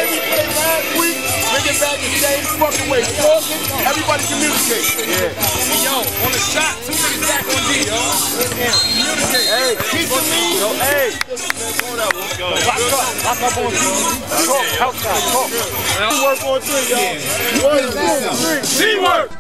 we played last week, bring it back the same fucking way. Talking, everybody communicate. Yeah. Yo, on the shot, 2 niggas back on D, yo. Communicate. Hey, keep the lead. Yo, hey. Lock up on talk, outside, talk. Teamwork on 3, y'all. 1, 2, 3. Teamwork.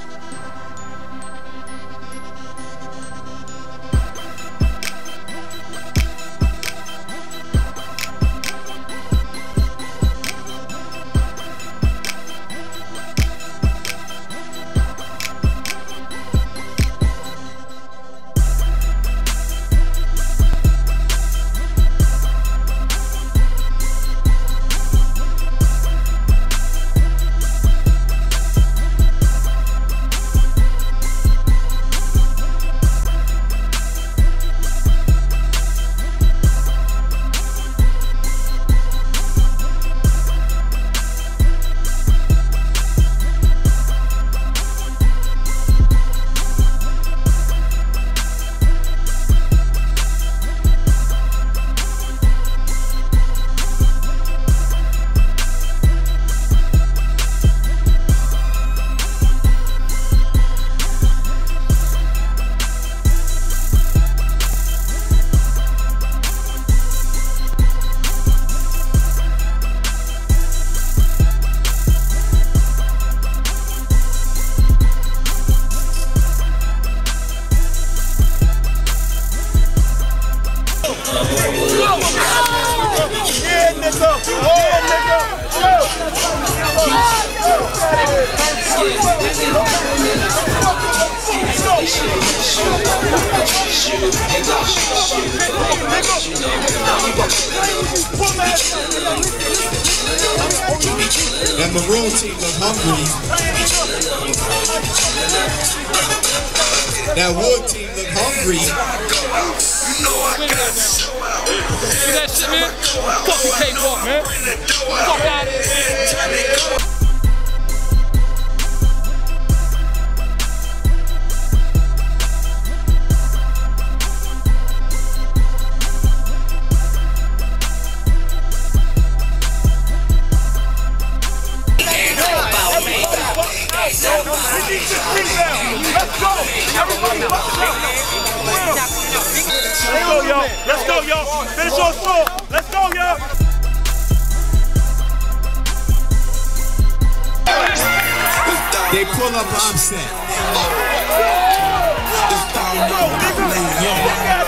That maroon team look hungry. That wood team look hungry. See that shit, man? Fuck the cakewalk, man. Fuck out of here. Let's go, y'all. Let's go, y'all. Finish on strong. Let's go, y'all. They pull up an upset.